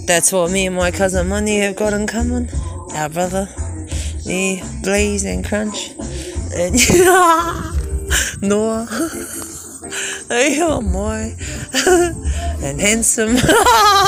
That's what me and my cousin Manu have got in common. Our brother. Me, Blaze and Crunch. And Noah. Oh my. And Handsome.